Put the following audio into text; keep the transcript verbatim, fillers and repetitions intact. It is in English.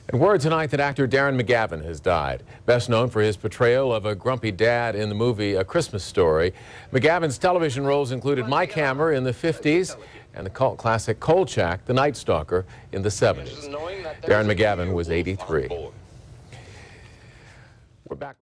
And word tonight that actor Darren McGavin has died. Best known for his portrayal of a grumpy dad in the movie A Christmas Story. McGavin's television roles included Mike Hammer in the fifties and the cult classic Kolchak, the Night Stalker, in the seventies. Darren McGavin was eighty-three. We're back.